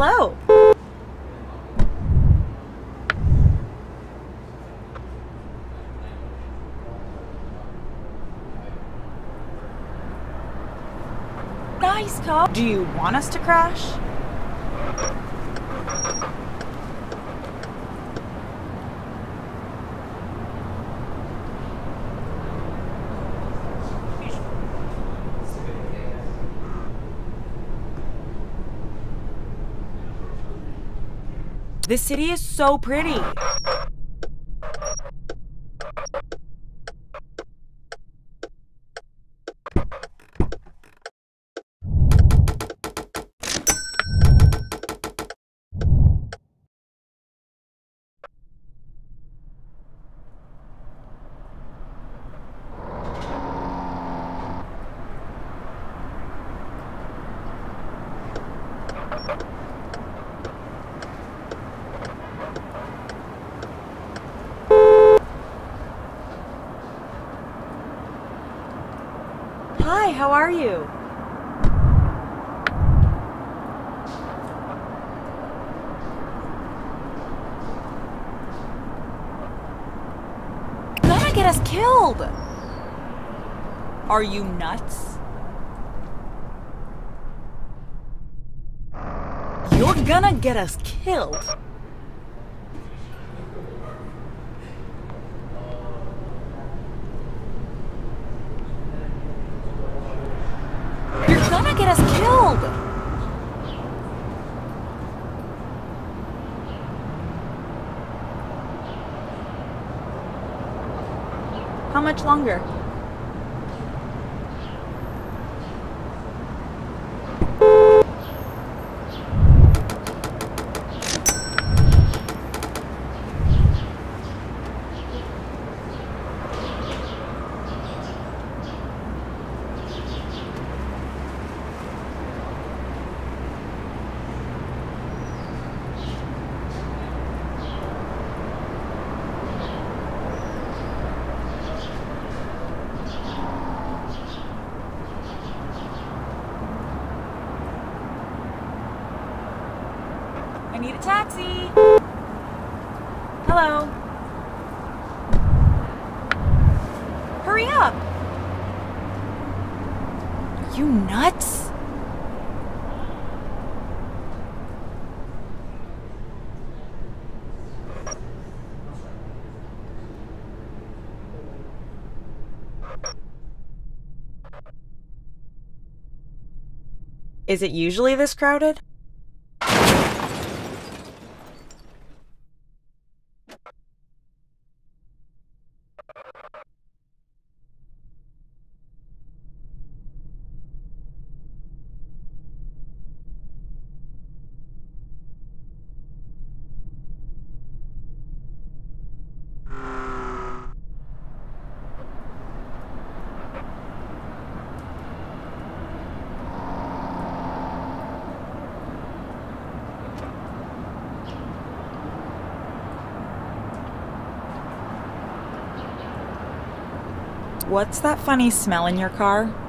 Hello. Nice car. Do you want us to crash? This city is so pretty. Hi, how are you? You're gonna get us killed! Are you nuts? You're gonna get us killed! You're gonna get us killed! How much longer? I need a taxi. Hello. Hurry up. Are you nuts? Is it usually this crowded? What's that funny smell in your car?